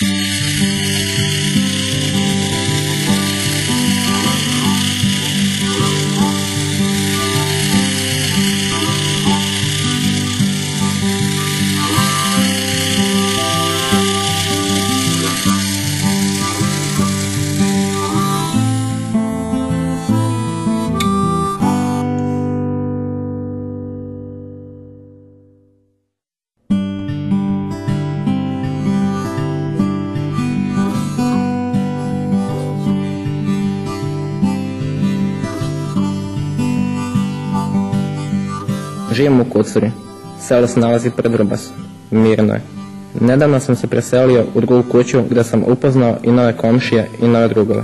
Živim u Kucuri. Selo se nalazi pred Vrbasom. Mirno je. Nedavno sam se preselio u drugu kuću gdje sam upoznao i nove komšije i nove drugove.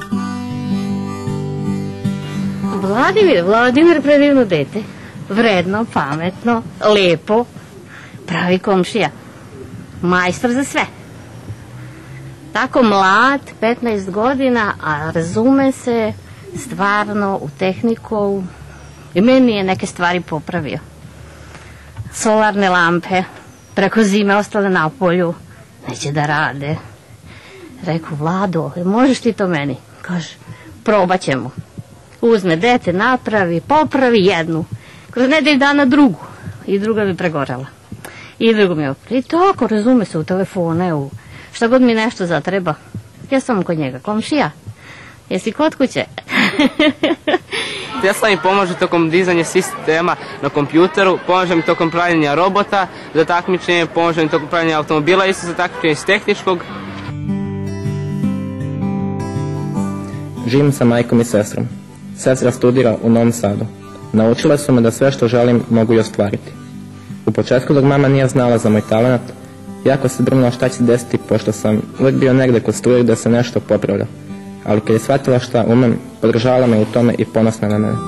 Vladimir predivno dete. Vredno, pametno, lepo, pravi komšija. Majstor za sve. Tako mlad, 15 godina, a razume se stvarno u tehniku. I meni je neke stvari popravio. Solarne lampe, preko zime ostale na polju, neće da rade. Reku, Vlado, možeš ti to meni? Kaže, probat ćemo. Uzme dete, napravi, popravi jednu. Kroz nedelju dana drugu. I druga bi pregorela. I drugu mi opravi. I tako, razume se, u telefone, u šta god mi nešto zatreba. Ja sam kod njega, komšija. Jesi kod kuće? Tesla mi pomaže tokom dizanja sistema na kompjuteru, pomaže mi tokom pravljenja robota za takmičenje, pomaže mi tokom pravljenja automobila, isto za takmičenje iz tehničkog. Živim sa majkom i sestrom. Sestra studira u Novom Sadu. Naučile su me da sve što želim mogu i ostvariti. U početku dok mama nije znala za moj talent, jako se brinula šta će se desiti pošto sam uvijek bio negde kod struje gdje se nešto popravlja. Ali kad je shvatila šta umem, podržavala me u tome i ponosna na mene.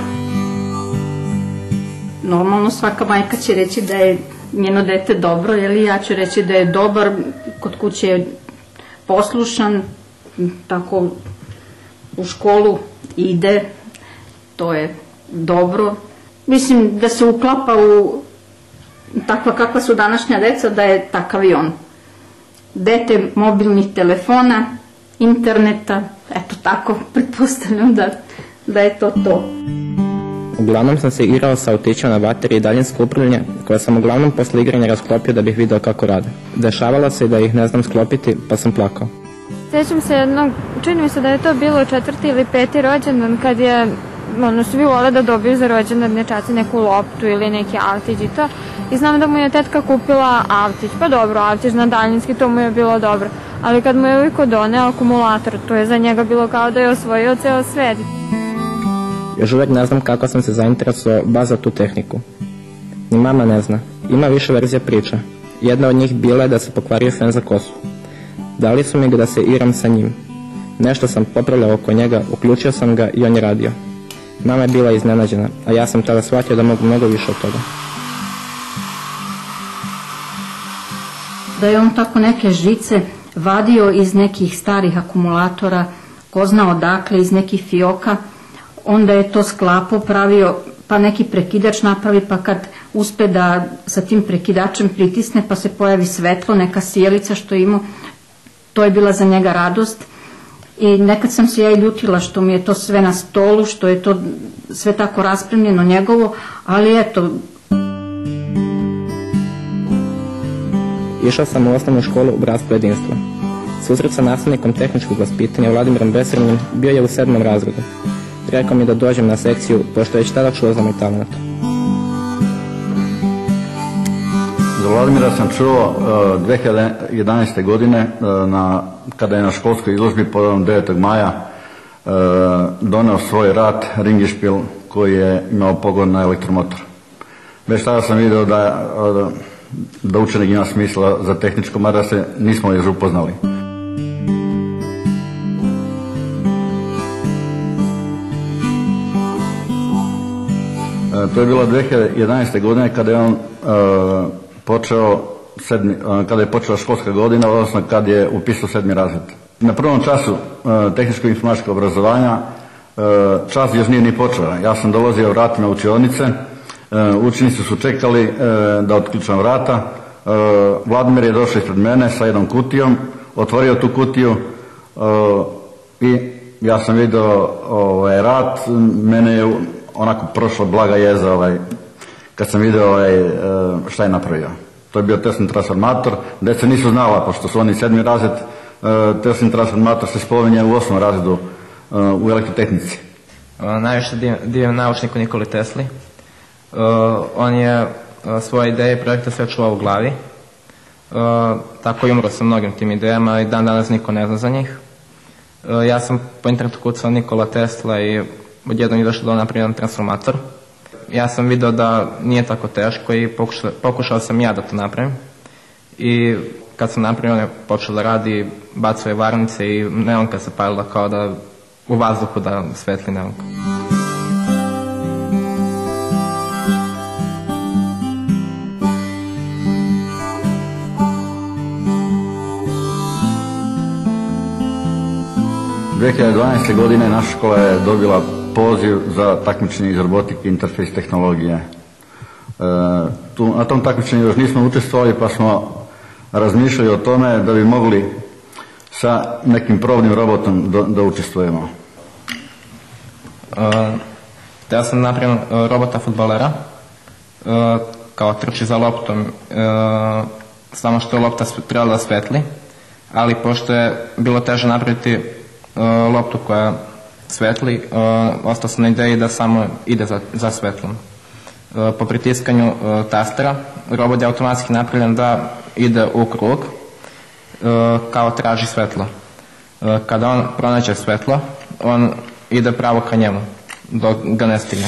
Normalno svaka majka će reći da je njeno dete dobro, ili ja ću reći da je dobar, kod kuće je poslušan, tako u školu ide, to je dobro. Mislim da se uklapa u takva kakva su današnja deca, da je takav i on. Dete mobilnih telefona, interneta, eto tako, pretpostavljam da je to to. Uglavnom sam se igrao sa autićima na bateriji i daljinsko upravljanje, koje sam uglavnom posle igranja rasklopio da bih vidio kako rade. Dešavalo se i da ih ne znam sklopiti, pa sam plakao. Sjećam se jednog, čini mi se da je to bilo 4. ili 5. rođendan, kad je, svi vole da dobiju za rođendan dječaci neku loptu ili neki autić i to. I znam da mu je tetka kupila autić, pa dobro, autić na daljinski, to mu je bilo dobro. Ali kad mu je uvijek doneo akumulator, to je za njega bilo kao da je osvojio ceo svet. Još uvijek ne znam kako sam se zainteresovao baš za tu tehniku. Ni mama ne zna. Ima više verzija priča. Jedna od njih bila je da se pokvario fen za kosu. Dali su mi ga da se igram sa njim. Nešto sam popravljao oko njega, uključio sam ga i on je radio. Mama je bila iznenađena, a ja sam tada shvatio da mogu mnogo više od toga. Da je on tako neke žice vadio iz nekih starih akumulatora, ko zna odakle, iz nekih fioka, onda je to sklapao, pravio, pa neki prekidač napravi, pa kad uspe da sa tim prekidačem pritisne, pa se pojavi svetlo, neka sjelica što je imao, to je bila za njega radost. I nekad sam se ja i ljutila što mi je to sve na stolu, što je to sve tako raspremljeno njegovo, ali eto. Išao sam u osnovnu školu u Bratstvo jedinstva. Susret sa nastavnikom tehničkog vaspitanja Vladimirom Besrnim bio je u 7. razredu. Rekao mi da dođem na sekciju, pošto je već tada čuo za moj talent. Za Vladimira sam čuo 2011. godine, kada je na školskoj izložbi povodom 9. maja doneo svoj rat Ringišpil koji je imao pogon na elektromotor. Već tada sam vidio da učenik ima smisla za tehničko, mada se nismo još upoznali. To je bilo 2011. godine kada je on kada je počela školska godina, odnosno kad je upisao 7. razred. Na prvom času tehničko-informatičkog obrazovanja čas još nije ni počela. Ja sam dolazio vratima učionice, učenici su čekali da otključam vrata, Vladimir je došao ispred mene sa jednom kutijom, otvorio tu kutiju i ja sam vidio rad, mene je onako prošla blaga jeza kad sam vidio šta je napravio. To je bio Teslin transformator, deca nisu znala, pošto su oni 7. razred, Teslin transformator se spominje u 8. razredu u elektrotehnici. Najviše divim naučniku Nikoli Tesli. On je svoje ideje i projekte sve čuvao u glavi. Tako i umro sa mnogim tim idejama i dan danas niko ne zna za njih. Ja sam po internetu kucao Nikola Tesla i odjednom je došlo da napravim transformator. Ja sam video da nije tako teško i pokušao sam ja da to napravim. I kad sam napravio, on je počeo da radi, bacao je varnice i neonka se palila kao da u vazduhu da svetli neonka. U 2012. godine naša škola je dobila poziv za takmičenje iz robotike i interfejs tehnologije. Na tom takmičenju još nismo učestvovali, pa smo razmišljali o tome da bi mogli sa nekim probnim robotom da učestvujemo. Ja sam napravio robota fudbalera, kao trči za loptom, samo što je lopta trebala da svetli, ali pošto je bilo teže napraviti loptu koja svetli, ostao sam na ideji da samo ide za svetlom. Po pritiskanju tastera robot je automatski napravljen da ide u krug, kao traži svetlo. Kada on pronađe svetlo, on ide pravo ka njemu dok ga ne stigne.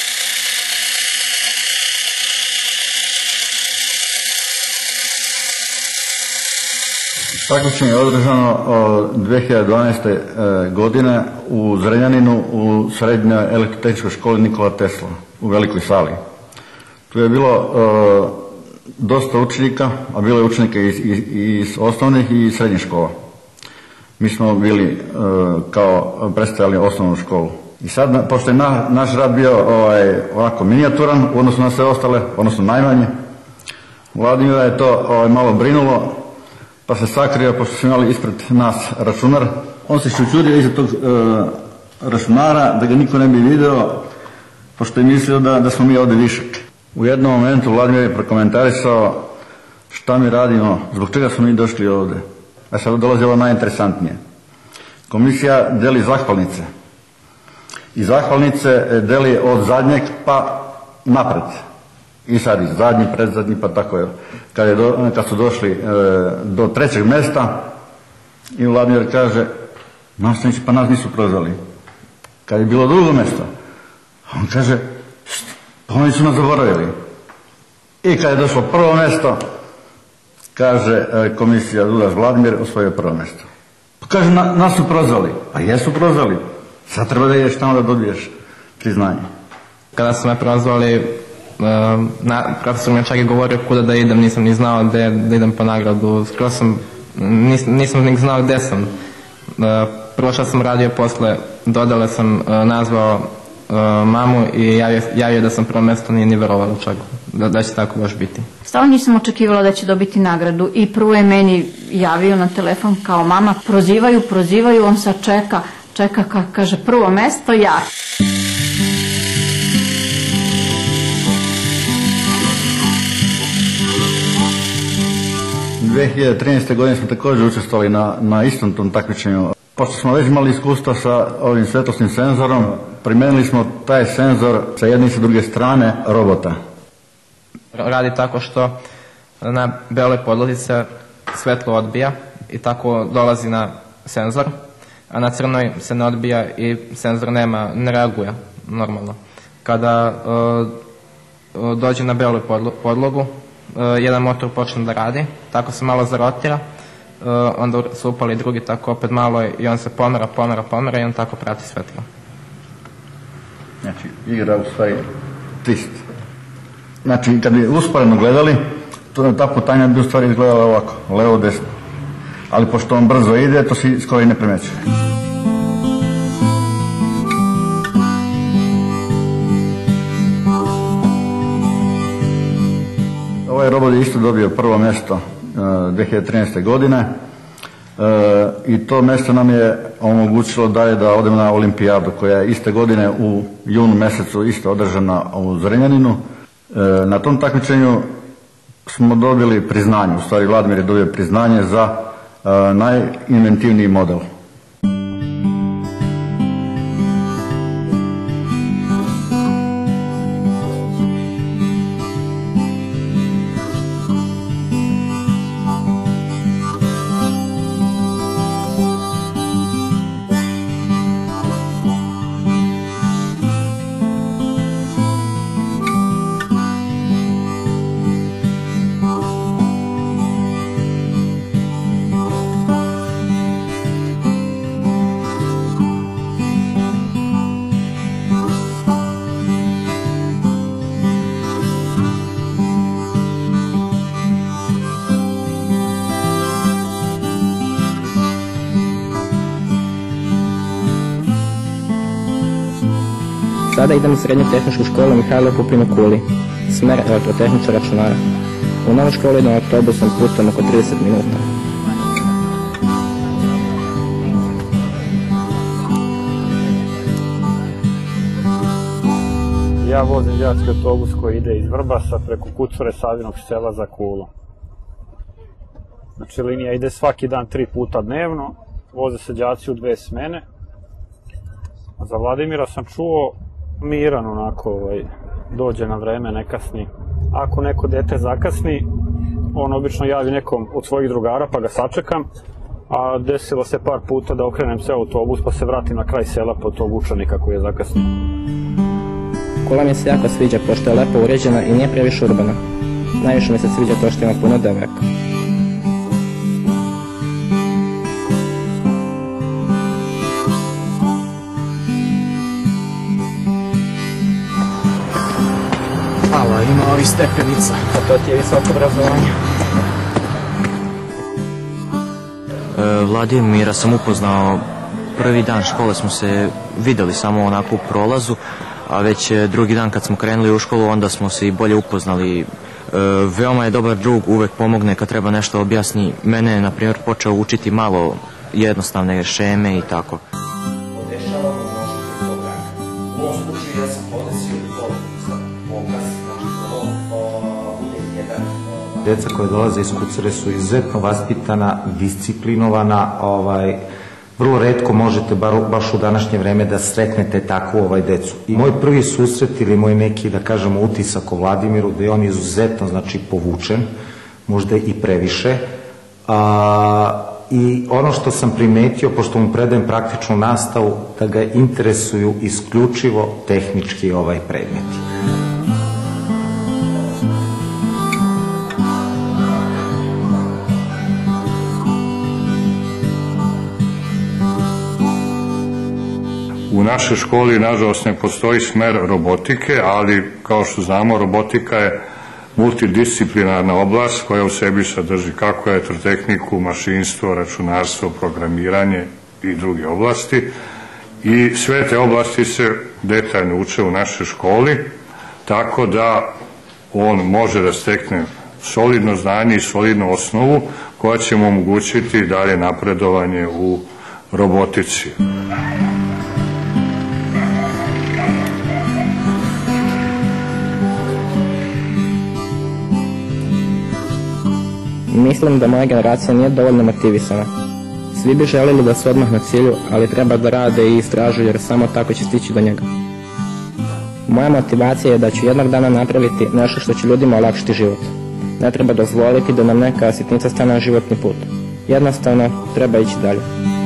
Takmičenje je održano 2012. godine u Zrenjaninu u srednjoj elektrotehničkoj školi Nikola Tesla u velikoj sali. Tu je bilo dosta učenika, a bilo je učenike iz osnovnih i srednjih škola. Mi smo bili kao predstavljali osnovnu školu. I sad, pošto je naš rad bio ovako minijaturan u odnosu na sve ostale, odnosno najmanje, Vladimira je to malo brinulo, pa se sakrio, pošto smo imali ispred nas računar. On se čudio iza tog računara, da ga niko ne bi video, pošto je mislio da smo mi ovdje višak. U jednom momentu Vladimir je prokomentarisao šta mi radimo, zbog čega smo mi došli ovdje. A sad dolazi ovo najinteresantnije. Komisija deli zahvalnice. I zahvalnice deli od zadnjeg pa napred. I sad i zadnji, predzadnji, pa tako je. Kad su došli do 3. mjesta i Vladimir kaže, nastavnici pa nas nisu prozvali. Kad je bilo 2. mjesto, on kaže, pa oni su nas zaboravili. I kad je došlo 1. mjesto, kaže komisija Dudaš Vladimir osvojio 1. mjesto. Pa kaže, nas su prozvali. A jesu prozvali. Sad treba da ideš tamo da dobiješ priznanje. Kada su me prozvali, profesor mi je čak i govorio kuda da idem, nisam ni znao da idem po nagradu. Skoro nisam ni znao gde sam. Prvo što sam radio posle, dodale sam nazvao mamu i javio da sam 1. mjesto, nije ni verovalo čak da će tako baš biti. Stvarno nisam očekivala da će dobiti nagradu i prvo je meni javio na telefon kao mama, prozivaju, on sad čeka, kaže 1. mjesto ja. U 2013. godine smo također učestvovali na istom tom takmičenju. Pošto smo već imali iskustva sa ovim svetlosnim senzorom, primijenili smo taj senzor sa jedne i sa druge strane robota. Radi tako što na beloj podlozi se svetlo odbija i tako dolazi na senzor, a na crnoj se ne odbija i senzor ne reaguje normalno. Kada dođe na belu podlogu, jedan motor počne da radi, tako se malo zarotira, onda se upali drugi tako opet malo i on se pomera i on tako prati svetlo. Znači, igra u stvari twist. Znači, kad bi usporedno gledali, ta putanja bi u stvari izgledala ovako, levo, desno. Ali pošto on brzo ide, to se skoro i ne primećuje. Ovaj robot je isto dobio prvo mjesto 2013. godine i to mjesto nam je omogućilo dalje da odemo na olimpijadu koja je iste godine u junu mjesecu isto održana u Zrenjaninu. Na tom takmičenju smo dobili priznanje, u stvari Vladimir je dobio priznanje za najinventivniji model. Sada idem u srednju tehničku školu Mihajlo Pupin u Kuli, smer elektrotehničar računara. U novu školu idem autobusom putem oko 30 minuta. Ja vozim đački autobus koji ide iz Vrbasa preko Kucure Savinog sela za Kulu. Znači linija ide svaki dan 3 puta dnevno, voze se đaci u 2 smene. A za Vladimira sam čuo miran onako, dođe na vreme, ne kasni. Ako neko dete zakasni, on obično javi nekom od svojih drugara pa ga sačekam, a desilo se par puta da okrenem se autobus pa se vratim na kraj sela po tog učenika koji je zakasnio. Kola mi se jako sviđa pošto je lepo uređena i nije previše urbana. Najviše mi se sviđa to što ima puno devojaka. Hvala, ima ovih stepenica. A to ti je visoko obrazovanje. Vladimira sam upoznao prvi dan škole, smo se videli samo onako u prolazu, a već drugi dan kad smo krenuli u školu onda smo se i bolje upoznali. Veoma je dobar drug, uvek pomogne kad treba nešto objasni. Mene je, na primjer, počeo učiti malo jednostavne šeme i tako. U ovom slučaju ja sam podesio to obraz, Deca koje dolaze iz Kucure su izuzetno vaspitana, disciplinovana, vrlo retko možete baš u današnje vreme da sretnete takvu decu. I moj prvi susret ili moj neki, da kažemo, utisak o Vladimiru, da je on izuzetno, znači, povučen, možda i previše. I ono što sam primetio, pošto mu predajem praktičnu nastavu, da ga interesuju isključivo tehnički predmeti. U našoj školi, nažalost, ne postoji smer robotike, ali, kao što znamo, robotika je multidisciplinarna oblast koja u sebi sadrži kako elektrotehniku, mašinstvo, računarstvo, programiranje i druge oblasti. I sve te oblasti se detaljno uče u našoj školi, tako da on može da stekne solidno znanje i solidnu osnovu koja će mu omogućiti dalje napredovanje u robotici. Mislim da moja generacija nije dovoljno motivisana. Svi bi želili da su odmah na cilju, ali treba da rade i istražuju jer samo tako će stići do njega. Moja motivacija je da ću jednog dana napraviti nešto što će ljudima olakšiti život. Ne treba dozvoliti da nam neka sitnica stane na životni put. Jednostavno, treba ići dalje.